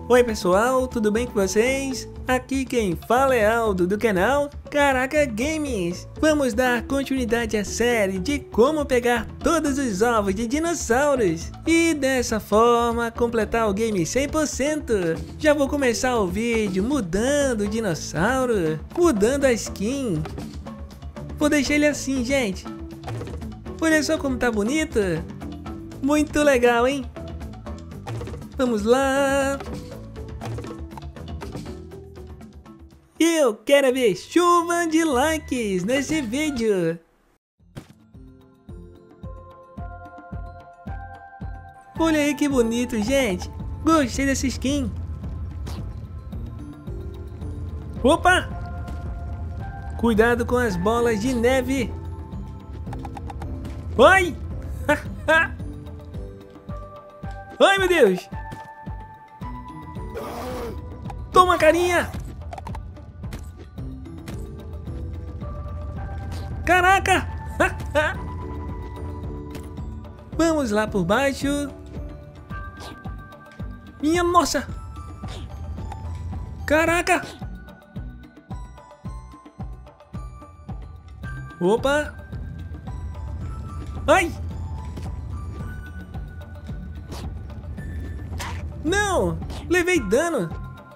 Oi pessoal, tudo bem com vocês? Aqui quem fala é Aldo do canal Caraca Games. Vamos dar continuidade à série de como pegar todos os ovos de dinossauros e dessa forma completar o game 100%. Já vou começar o vídeo mudando o dinossauro, mudando a skin. Vou deixar ele assim, gente. Olha só como tá bonito. Muito legal, hein? Vamos lá. Eu quero ver chuva de likes nesse vídeo. Olha aí que bonito, gente. Gostei dessa skin. Opa! Cuidado com as bolas de neve. Ai! Ai, meu Deus! Toma, carinha! Caraca! Vamos lá por baixo. Minha nossa! Caraca! Opa! Ai! Não! Levei dano!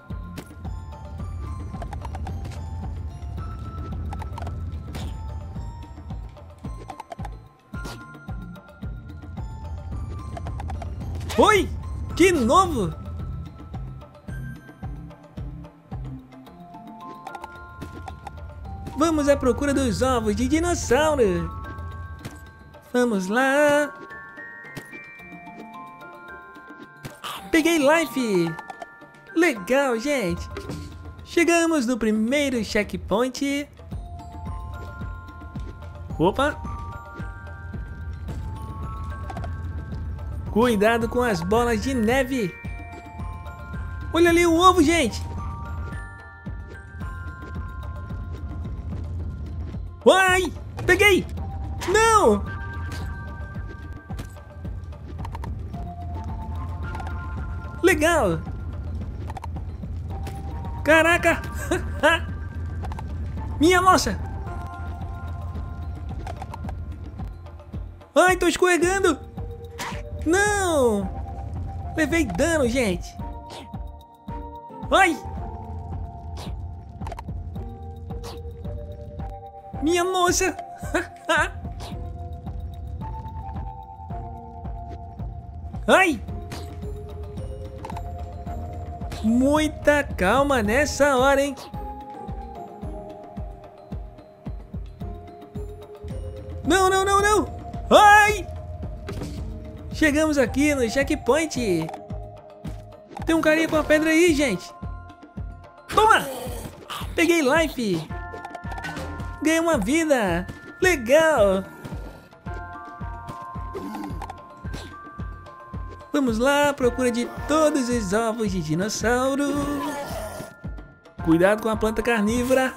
Oi! De novo! Vamos à procura dos ovos de dinossauro! Vamos lá! Peguei life! Legal, gente! Chegamos no primeiro checkpoint. Opa! Cuidado com as bolas de neve! Olha ali o ovo, gente! Uai! Peguei! Não! Legal! Caraca! Minha nossa! Ai, tô escorregando! Não! Levei dano, gente! Ai! Minha nossa! Ai! Muita calma nessa hora, hein? Não, não, não, não! Ai! Chegamos aqui no checkpoint. Tem um carinha com a pedra aí, gente. Toma! Peguei life. Ganhei uma vida. Legal. Vamos lá à procura de todos os ovos de dinossauro. Cuidado com a planta carnívora.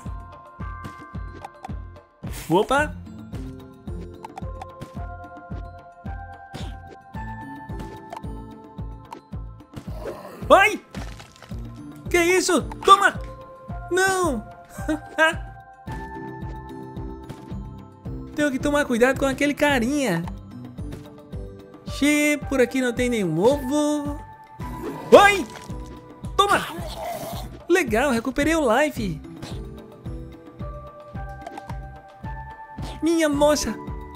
Opa! Ai! Que isso? Toma! Não! Tenho que tomar cuidado com aquele carinha. Por aqui não tem nenhum ovo. Ai! Toma! Legal, recuperei o life. Minha nossa!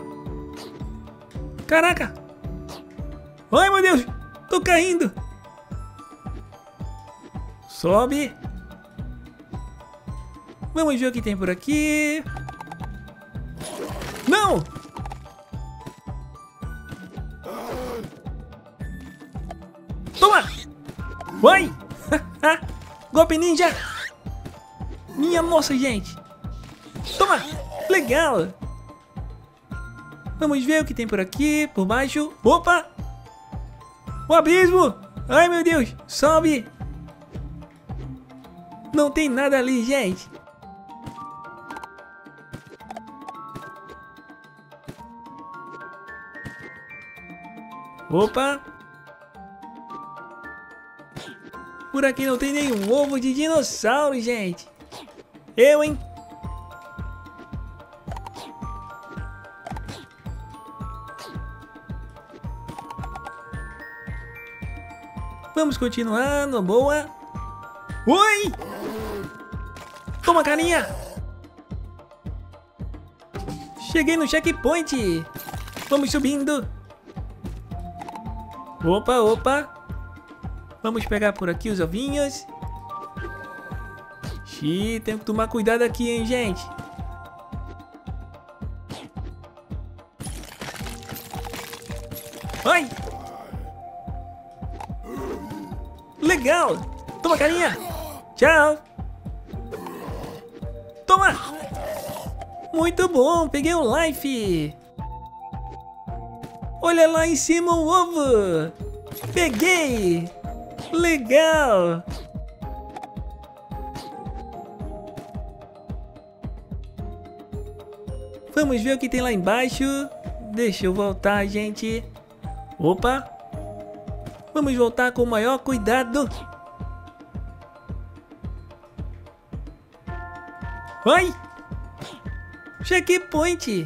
Caraca! Ai, meu Deus! Tô caindo! Sobe. Vamos ver o que tem por aqui. Não! Toma! Vai! Golpe ninja! Minha nossa, gente! Toma! Legal! Vamos ver o que tem por aqui, por baixo. Opa! O abismo! Ai, meu Deus! Sobe! Não tem nada ali, gente. Opa! Por aqui não tem nenhum ovo de dinossauro, gente. Eu, hein? Vamos continuando, boa. Oi! Toma, carinha! Cheguei no checkpoint. Vamos subindo. Opa, opa. Vamos pegar por aqui os ovinhos. Xiii, tenho que tomar cuidado aqui, hein, gente. Ai! Legal! Toma, carinha! Tchau! Toma! Muito bom! Peguei o life! Olha lá em cima o ovo! Peguei! Legal! Vamos ver o que tem lá embaixo. Deixa eu voltar, gente. Opa! Vamos voltar com o maior cuidado. Ai! Checkpoint!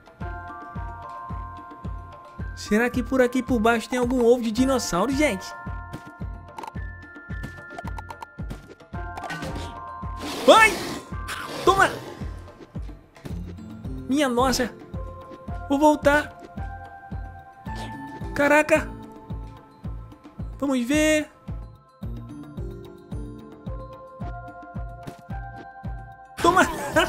Será que por aqui por baixo tem algum ovo de dinossauro, gente? Ai! Toma! Minha nossa! Vou voltar! Caraca! Vamos ver! Toma!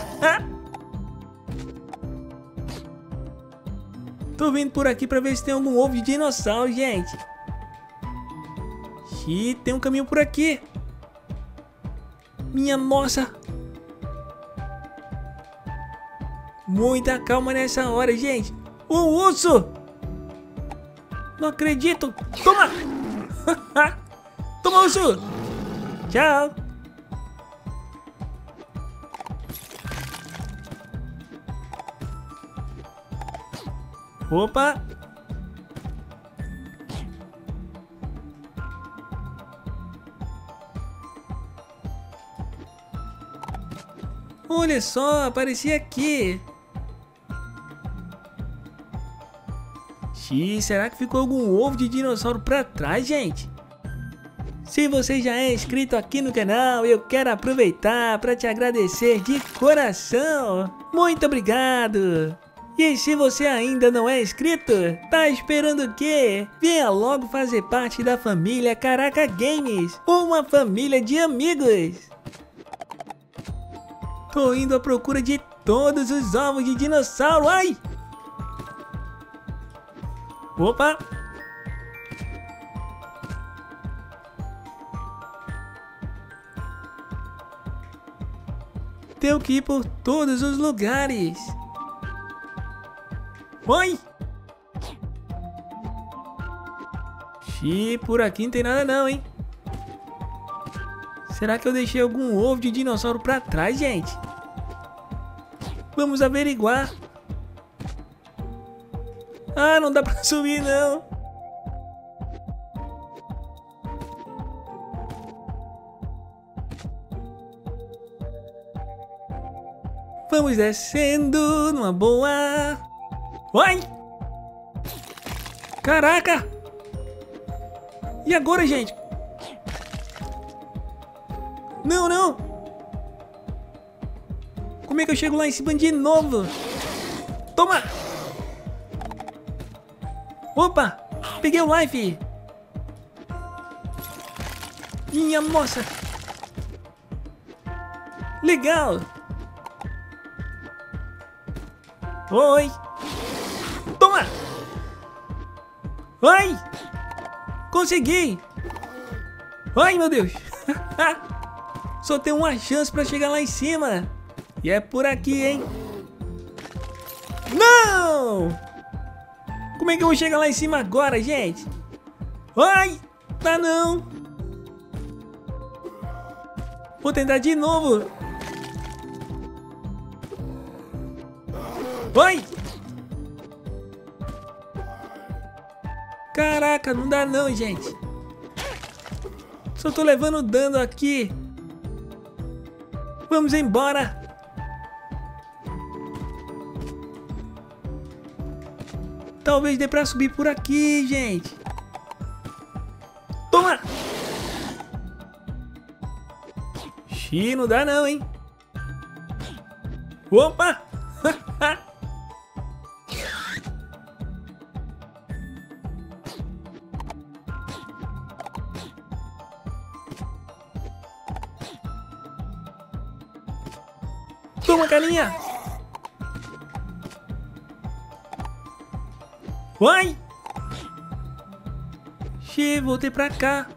Tô vindo por aqui pra ver se tem algum ovo de dinossauro, gente. Ih, tem um caminho por aqui. Minha nossa! Muita calma nessa hora, gente. O urso! Não acredito! Toma! Toma, urso! Tchau! Opa! Olha só, apareci aqui. Xiii, será que ficou algum ovo de dinossauro pra trás, gente? Se você já é inscrito aqui no canal, eu quero aproveitar para te agradecer de coração. Muito obrigado! E se você ainda não é inscrito, tá esperando o quê? Venha logo fazer parte da família Caraca Games, uma família de amigos. Tô indo à procura de todos os ovos de dinossauro. Ai! Opa! Tenho que ir por todos os lugares. Oi! Xiii, por aqui não tem nada não, hein? Será que eu deixei algum ovo de dinossauro pra trás, gente? Vamos averiguar. Ah, não dá pra subir, não. Vamos descendo numa boa. Ai! Caraca! E agora, gente? Não, não! Como é que eu chego lá em cima de novo? Toma! Opa! Peguei o life! Minha nossa! Legal! Oi! Toma! Ai! Consegui! Ai, meu Deus! Só tem uma chance pra chegar lá em cima! E é por aqui, hein? Não! Como é que eu vou chegar lá em cima agora, gente? Ai! Tá não! Vou tentar de novo! Vai! Caraca, não dá não, gente. Só tô levando dano aqui. Vamos embora. Talvez dê pra subir por aqui, gente. Toma! Xiii, não dá não, hein? Opa! Toma, carinha! Vai! Xiii, voltei pra cá.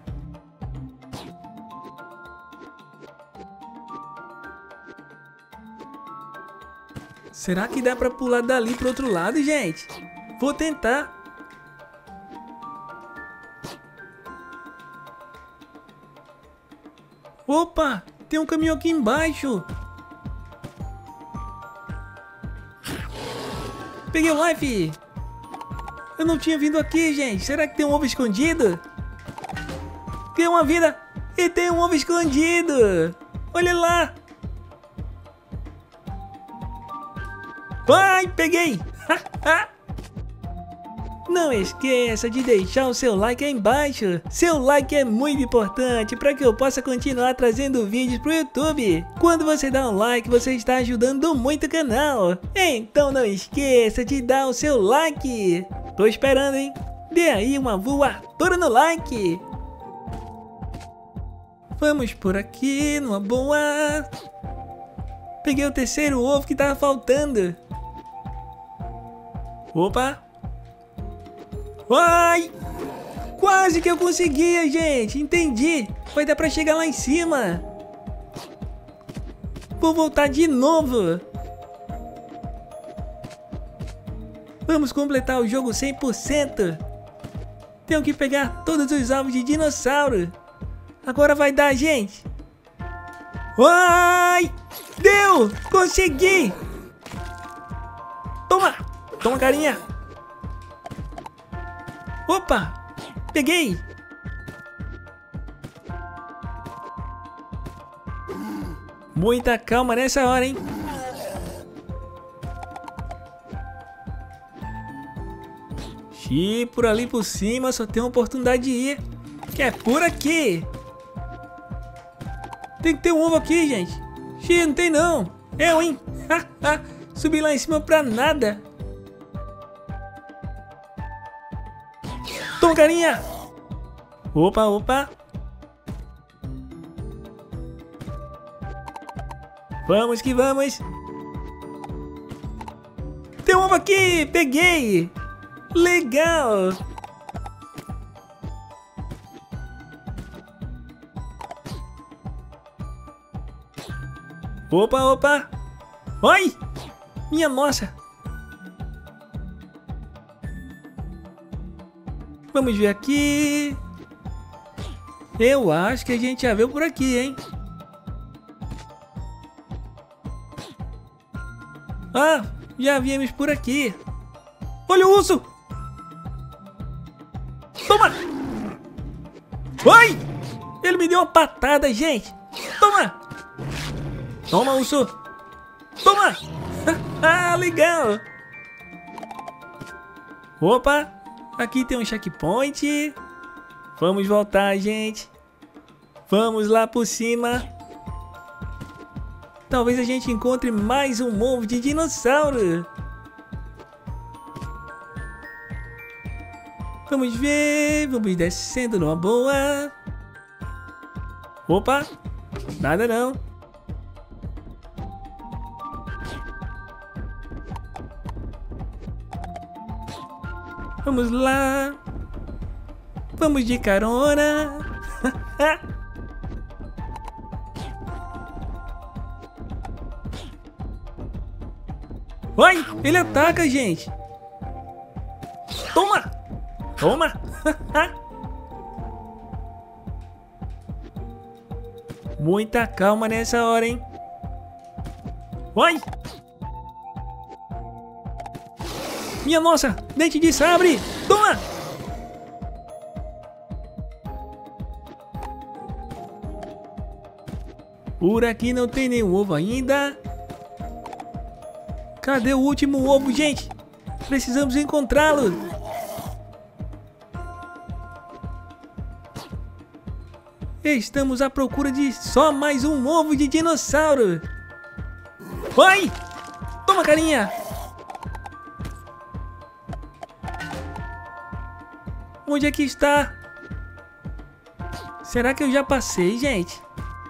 Será que dá pra pular dali pro outro lado, gente? Vou tentar. Opa! Tem um caminhão aqui embaixo. Peguei o life. Eu não tinha vindo aqui, gente. Será que tem um ovo escondido? Tem uma vida e tem um ovo escondido. Olha lá. Vai, peguei! Não esqueça de deixar o seu like aí embaixo. Seu like é muito importante para que eu possa continuar trazendo vídeos pro YouTube. Quando você dá um like, você está ajudando muito o canal. Então não esqueça de dar o seu like. Tô esperando, hein? Dê aí uma voadora no like. Vamos por aqui, numa boa. Peguei o terceiro ovo que tava faltando. Opa! Ai! Quase que eu conseguia, gente! Entendi! Vai dar pra chegar lá em cima! Vou voltar de novo! Vamos completar o jogo 100%! Tenho que pegar todos os ovos de dinossauro! Agora vai dar, gente! Ai! Deu! Consegui! Toma! Toma, carinha! Opa! Peguei! Muita calma nessa hora, hein? Xiii, por ali por cima só tem uma oportunidade de ir. Que é por aqui! Tem que ter um ovo aqui, gente! Xiii, não tem não! Eu, hein? Subi lá em cima pra nada! Toma, carinha! Opa, opa! Vamos que vamos! Tem um ovo aqui! Peguei! Legal! Opa, opa! Oi! Minha nossa! Vamos ver aqui. Eu acho que a gente já veio por aqui, hein? Ah, já viemos por aqui. Olha o urso! Toma! Ai! Ele me deu uma patada, gente! Toma! Toma, urso! Toma! Ah, legal! Opa! Aqui tem um checkpoint. Vamos voltar, gente. Vamos lá por cima. Talvez a gente encontre mais um ovo de dinossauro. Vamos ver. Vamos descendo numa boa. Opa. Nada não. Vamos lá. Vamos de carona. Ai, ele ataca, gente. Toma. Toma. Muita calma nessa hora, hein. Ai. Minha nossa, dente de sabre! Toma! Por aqui não tem nenhum ovo ainda. Cadê o último ovo, gente? Precisamos encontrá-lo. Estamos à procura de só mais um ovo de dinossauro. Vai! Toma, carinha! Onde é que está? Será que eu já passei, gente?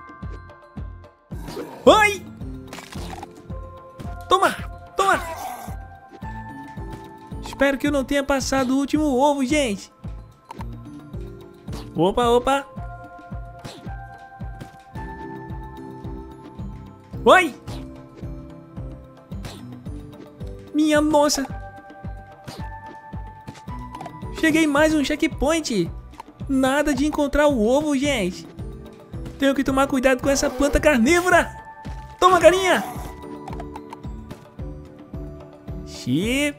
Vai! Toma! Toma! Espero que eu não tenha passado o último ovo, gente. Opa, opa! Vai! Minha nossa! Cheguei mais um checkpoint! Nada de encontrar o ovo, gente! Tenho que tomar cuidado com essa planta carnívora! Toma, carinha! Xiii!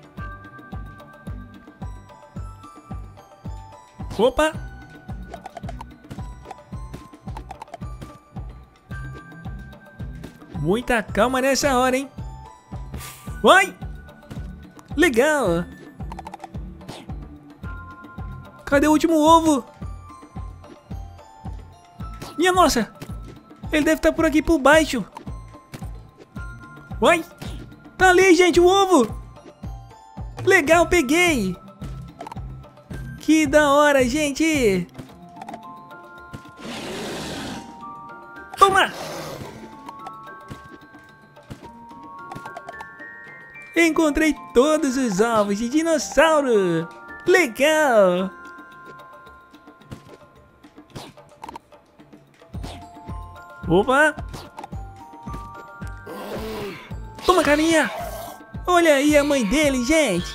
Opa! Muita calma nessa hora, hein? Vai! Legal! Cadê o último ovo? Minha nossa! Ele deve estar por aqui por baixo. Vai! Tá ali, gente, o ovo! Legal, peguei! Que da hora, gente! Toma! Encontrei todos os ovos de dinossauro! Legal! Opa! Toma, carinha! Olha aí a mãe dele, gente!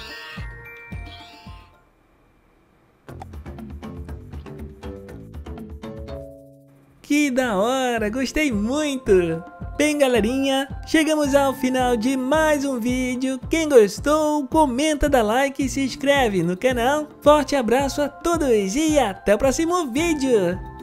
Que da hora! Gostei muito! Bem, galerinha, chegamos ao final de mais um vídeo. Quem gostou, comenta, dá like e se inscreve no canal. Forte abraço a todos e até o próximo vídeo!